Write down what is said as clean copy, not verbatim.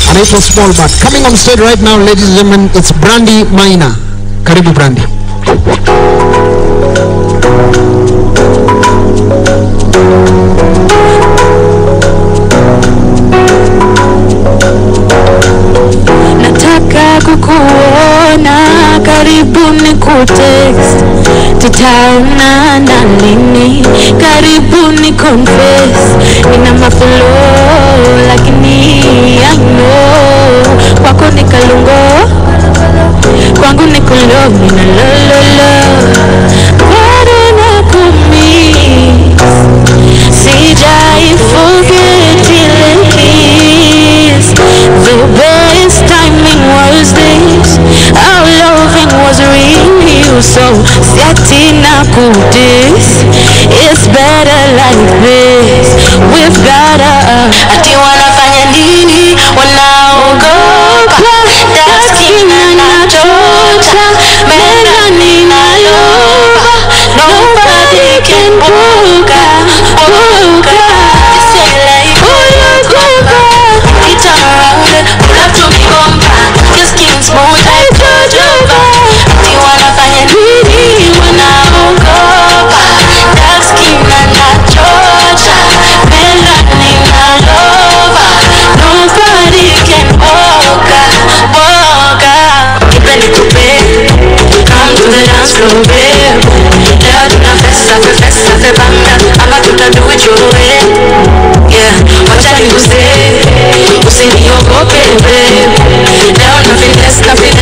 anaitwa Small But. Coming on stage right now, ladies and gentlemen, it's Brandy Maina. Karibu Brandy. Nataka kukuona, karibu nikutext, tutaonana lini, karibu ni confess, nina maflow lakini I know, kwako ni kalungo, kwangu ni kulo, nina lololo, bado nakumiss, sijai forget ile kiss, the best timing was this, our loving was real, so siati na kudis, it's better like this, we've gotta ati wanafanya nini, wanaogopa, that's kina na chocha, mena nina loba, nobody can buka, this ain't like buka, we turn around, pull up to me bumper, your skin smooth like jojoba, ati wanafanya nini, wanaogopa, that's kina na chocha, mena nina loba, nobody can buka, kipeni kupe, come to the dance floor, babe, leo tuna festa fe banga, ama tutadu ujue, yeah, wacha nikuse, usiniogope, babe, leo na finesse